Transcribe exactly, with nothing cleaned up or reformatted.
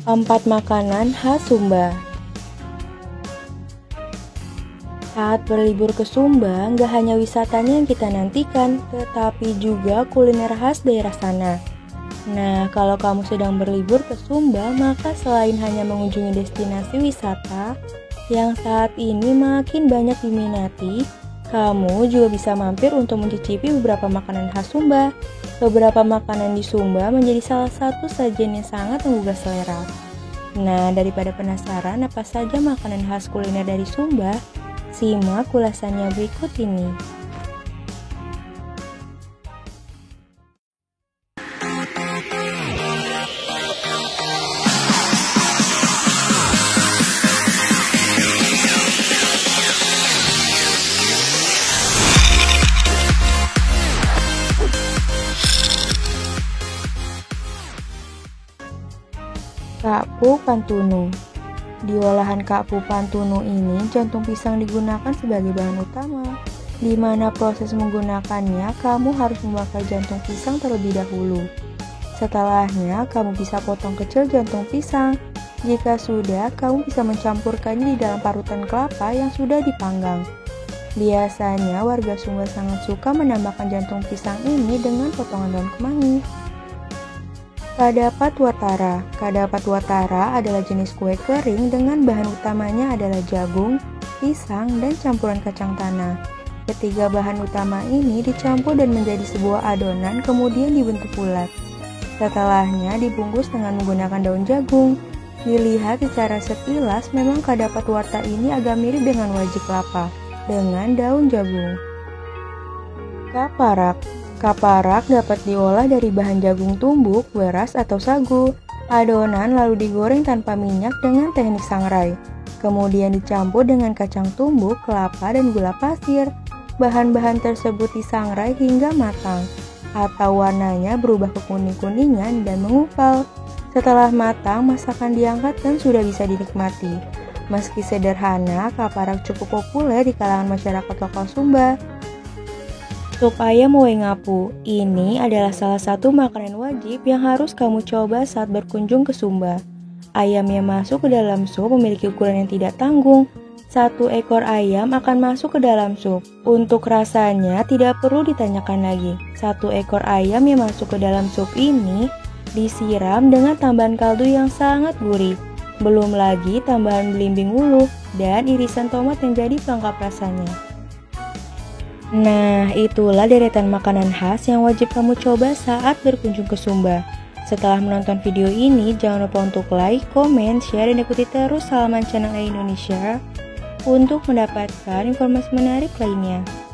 Empat makanan khas Sumba. Saat berlibur ke Sumba, nggak hanya wisatanya yang kita nantikan, tetapi juga kuliner khas daerah sana. Nah, kalau kamu sedang berlibur ke Sumba, maka selain hanya mengunjungi destinasi wisata yang saat ini makin banyak diminati, kamu juga bisa mampir untuk mencicipi beberapa makanan khas Sumba. Beberapa makanan di Sumba menjadi salah satu sajian yang sangat menggugah selera. Nah, daripada penasaran apa saja makanan khas kuliner dari Sumba, simak ulasannya berikut ini. Kakpu Pantunu. Di olahan kakpu pantunu ini, jantung pisang digunakan sebagai bahan utama, di mana proses menggunakannya kamu harus membakar jantung pisang terlebih dahulu. Setelahnya, kamu bisa potong kecil jantung pisang. Jika sudah, kamu bisa mencampurkannya di dalam parutan kelapa yang sudah dipanggang. Biasanya, warga Sumba sangat suka menambahkan jantung pisang ini dengan potongan daun kemangi. Kadapat Watara. Kadapat Watara adalah jenis kue kering dengan bahan utamanya adalah jagung, pisang, dan campuran kacang tanah. Ketiga bahan utama ini dicampur dan menjadi sebuah adonan kemudian dibentuk bulat. Setelahnya dibungkus dengan menggunakan daun jagung. Dilihat secara sekilas memang kadapat warta ini agak mirip dengan wajik kelapa dengan daun jagung. Kaparak. Kaparak dapat diolah dari bahan jagung tumbuk, beras, atau sagu. Adonan lalu digoreng tanpa minyak dengan teknik sangrai. Kemudian dicampur dengan kacang tumbuk, kelapa, dan gula pasir. Bahan-bahan tersebut disangrai hingga matang, atau warnanya berubah ke kuning-kuningan dan mengupal. Setelah matang, masakan diangkat dan sudah bisa dinikmati. Meski sederhana, kaparak cukup populer di kalangan masyarakat lokal Sumba. Sup ayam Wengapu. Ini adalah salah satu makanan wajib yang harus kamu coba saat berkunjung ke Sumba. Ayam yang masuk ke dalam sup memiliki ukuran yang tidak tanggung. Satu ekor ayam akan masuk ke dalam sup. Untuk rasanya tidak perlu ditanyakan lagi. Satu ekor ayam yang masuk ke dalam sup ini disiram dengan tambahan kaldu yang sangat gurih. Belum lagi tambahan belimbing wuluh dan irisan tomat yang jadi pelengkap rasanya. Nah, itulah deretan makanan khas yang wajib kamu coba saat berkunjung ke Sumba. Setelah menonton video ini, jangan lupa untuk like, komen, share, dan ikuti terus halaman channel Indonesia untuk mendapatkan informasi menarik lainnya.